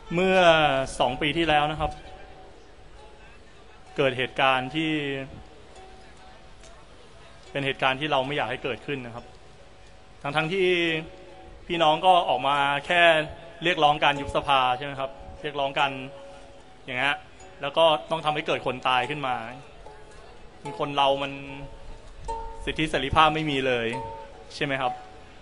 เมื่อ2 ปีที่แล้วนะครับเกิดเหตุการณ์ที่เป็นเหตุการณ์ที่เราไม่อยากให้เกิดขึ้นนะครับทั้งที่พี่น้องก็ออกมาแค่เรียกร้องการยุบสภาใช่ไหมครับเรียกร้องกันอย่างเงี้ยแล้วก็ต้องทำให้เกิดคนตายขึ้นมาคนเรามันสิทธิเสรีภาพไม่มีเลยใช่ไหมครับ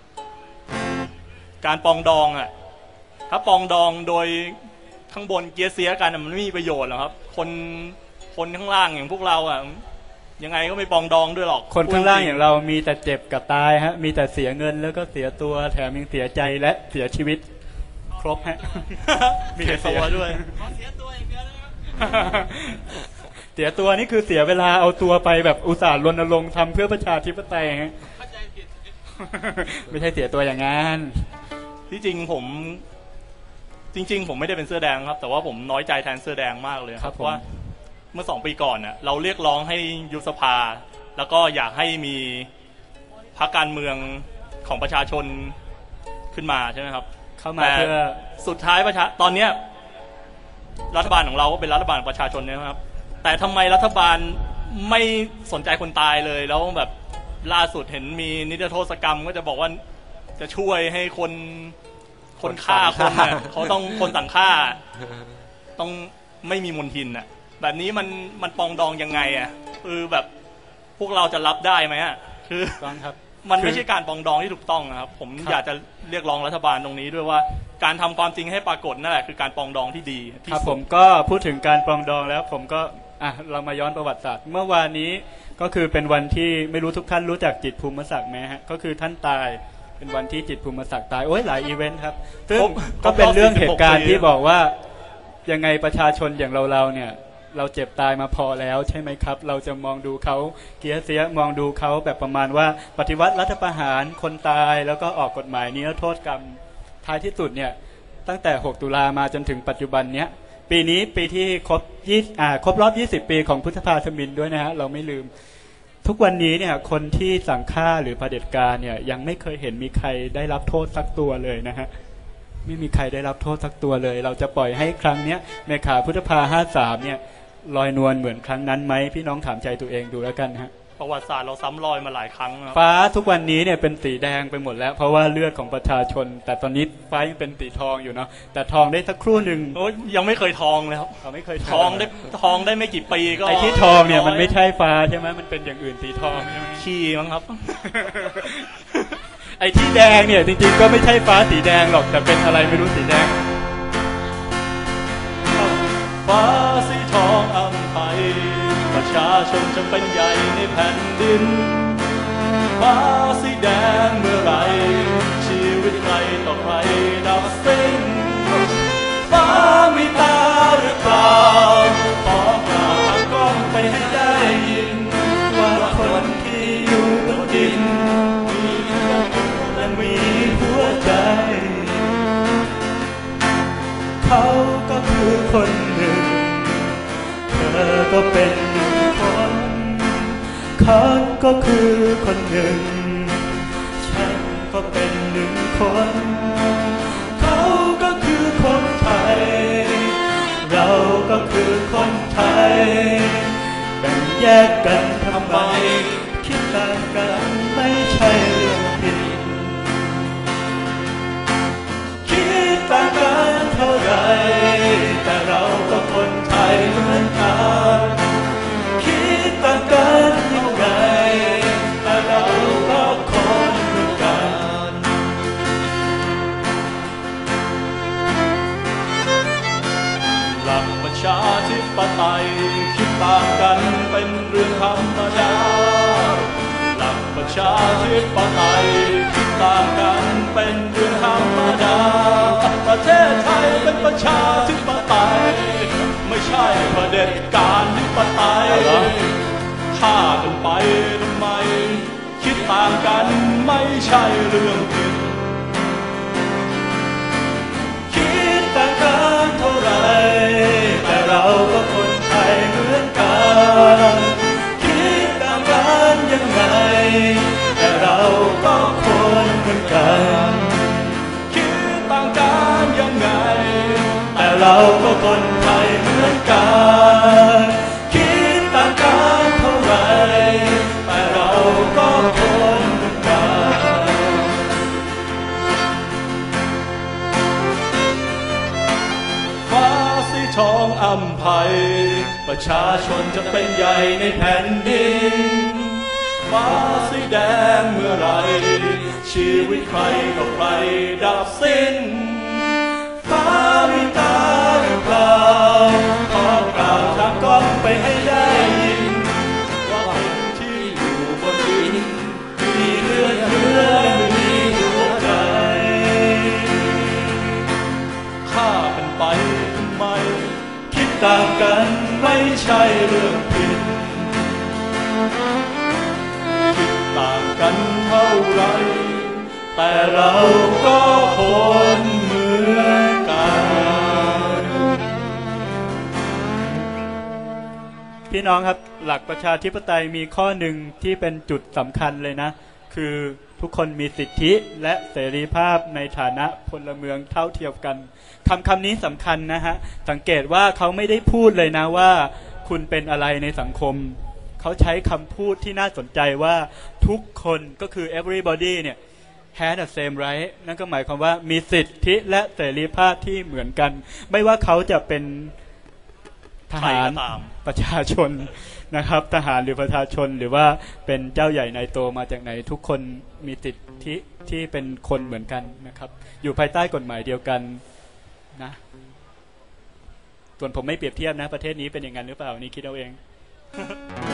การปองดองอ่ะถ้าปองดองโดยข้างบนเกียร์เสียกันมันไม่มีประโยชน์หรอกครับคนข้างล่างอย่างพวกเราอ่ะยังไงก็ไม่ปองดองด้วยหรอกคนข้างล่างอย่างเรามีแต่เจ็บกับตายฮะมีแต่เสียเงินแล้วก็เสียตัวแถมยังเสียใจและเสียชีวิตครบฮะมีแต่ตัวด้วยเสียตัวอย่างเดียวนะครับเสียตัวนี่คือเสียเวลาเอาตัวไปแบบอุตส่าห์รณรงค์ทำเพื่อประชาธิปไตยฮะเข้าใจผิดไม่ใช่เสียตัวอย่างนั้นที่จริงผมไม่ได้เป็นเสื้อแดงครับแต่ว่าผมน้อยใจแทนเสื้อแดงมากเลยครับว่าเมื่อ2 ปีก่อนน่ะเราเรียกร้องให้ยุบสภาแล้วก็อยากให้มีพรรคการเมืองของประชาชนขึ้นมาใช่ไหมครับเข้ามาเพื่อสุดท้ายตอนเนี้ยรัฐบาลของเราก็เป็นรัฐบาลประชาชนนะครับแต่ทำไมรัฐบาลไม่สนใจคนตายเลยแล้วแบบล่าสุดเห็นมีนิรโทษกรรมก็จะบอกว่าจะช่วยให้คนฆ่าคนเนี่ยเขาต้องคนต่างฆ่าต้องไม่มีมลทินน่ะแบบนี้มันปองดองยังไงอ่ะคือแบบพวกเราจะรับได้ไหมอ่ะคือมันไม่ใช่การปองดองที่ถูกต้องนะครับผมอยากจะเรียกร้องรัฐบาลตรงนี้ด้วยว่าการทำความจริงให้ปรากฏนั่นแหละคือการปองดองที่ดีครับผมก็พูดถึงการปองดองแล้วผมก็เรามาย้อนประวัติศาสตร์เมื่อวานนี้ก็คือเป็นวันที่ไม่รู้ทุกท่านรู้จักจิตรภูมิศักดิ์ไหมฮะก็คือท่านตายเป็นวันที่จิตรภูมิศักดิ์ตายโอ้ยหลายอีเวนต์ครับซึ่งก็เป็นเรื่องเหตุการณ์ที่บอกว่ายังไงประชาชนอย่างเราเนี่ยเราเจ็บตายมาพอแล้วใช่ไหมครับเราจะมองดูเขาเกียร์เสียมองดูเขาแบบประมาณว่าปฏิวัติรัฐประหารคนตายแล้วก็ออกกฎหมายนิรโทษกรรมท้ายที่สุดเนี่ยตั้งแต่6 ตุลามาจนถึงปัจจุบันเนี้ยปีนี้ปีที่ครบรอบ20 ปีของพุทธภาสมินด้วยนะฮะเราไม่ลืมทุกวันนี้เนี่ยคนที่สั่งฆ่าหรือเผด็จการเนี่ยยังไม่เคยเห็นมีใครได้รับโทษสักตัวเลยนะฮะไม่มีใครได้รับโทษสักตัวเลยเราจะปล่อยให้ครั้งเนี้ยเมฆาพุทธภา53เนี่ยลอยนวลเหมือนครั้งนั้นไหมพี่น้องถามใจตัวเองดูแล้วกันฮะประวัติศาสตร์เราซ้ำรอยมาหลายครั้งฟ้าทุกวันนี้เนี่ยเป็นสีแดงไปหมดแล้วเพราะว่าเลือดของประชาชนแต่ตอนนี้ฟ้ายังเป็นสีทองอยู่เนาะแต่ทองได้สักครู่หนึ่งโอ้ยยังไม่เคยทองเลยครับไม่เคยทองได้ไม่กี่ปีก็ไอ้ที่ทองเนี่ยมันไม่ใช่ฟ้าใช่ไหมมันเป็นอย่างอื่นสีทองใช่ไหมขี้มั้งครับไอ้ที่แดงเนี่ยจริงๆก็ไม่ใช่ฟ้าสีแดงหรอกแต่เป็นอะไรไม่รู้สีแดงฟ้าสีทองอำไพประชาชนจำเป็นใหญ่ในแผ่นดินฟ้าสีแดงเมื่อไรชีวิตใครต่อใครดับสิ้นฟ้ามีตาหรือเปล่าขอกล่าวทางกล้องไปให้ได้ยินว่าคนที่อยู่บนดินมีและมีหัวใจเขาก็คือคนหนึ่งเธอก็เป็นหนึ่งคนเขาก็คือคนหนึ่งฉันก็เป็นหนึ่งคนเขาก็คือคนไทยเราก็คือคนไทยแบ่งแยกกันทำไมคิดต่างกันไม่ใช่เรื่องผิดคิดต่างกันเท่าไรแต่เราก็คนไทยเหมือนกันคิดต่างกันยังไงแต่เราก็คนเหมือนกันหลักประชาธิปไตยคิดต่างกันเป็นเรื่องธรรมดาหลักประชาธิปไตยคิดต่างกันเป็นเรื่องธรรมดาประเทศไทยเป็นประชาธิปไตยไม่ใช่เผด็จการธิปไตยฆ่ากันไปทำไมคิดต่างกันไม่ใช่เรื่องผิดคิดต่างกันเท่าไรแต่เราก็คนไทยเหมือนกันคิดต่างกันยังไงแต่เราก็คนเหมือนกันคิดต่างกันยังไงแต่เรเราก็คนไทยเหมือนกันคิดต่างกันเท่าไรแต่เราก็คนเหมือนกันฟ้าสีทองอำไพประชาชนจะเป็นใหญ่ในแผ่นดินฟ้าสีแดงเมื่อไรชีวิตใครก็ใครดับสิ้นฟ้ามีตาหรือเปล่าขอกล่าวทางก้องไปให้ได้ยินว่าคนที่อยู่บนดินมีเลือดมีหัวใจฆ่ากันไปทำไมคิดต่างกันไม่ใช่เรื่องผิดคิดต่างกันเท่าไรแต่เราก็คนเหมือนกันพี่น้องครับหลักประชาธิปไตยมีข้อหนึ่งที่เป็นจุดสำคัญเลยนะคือทุกคนมีสิทธิและเสรีภาพในฐานะพลเมืองเท่าเทียมกันคำนี้สำคัญนะฮะสังเกตว่าเขาไม่ได้พูดเลยนะว่าคุณเป็นอะไรในสังคมเขาใช้คำพูดที่น่าสนใจว่าทุกคนก็คือ everybody เนี่ย has the same right นั่นก็หมายความว่ามีสิทธิและเสรีภาพที่เหมือนกันไม่ว่าเขาจะเป็นทหารประชาชนนะครับทหารหรือประชาชนหรือว่าเป็นเจ้าใหญ่นายโตมาจากไหนทุกคนมีสิทธิที่เป็นคนเหมือนกันนะครับอยู่ภายใต้กฎหมายเดียวกันนะส่วนผมไม่เปรียบเทียบนะประเทศนี้เป็นอย่างนั้นหรือเปล่านี่คิดเอาเอง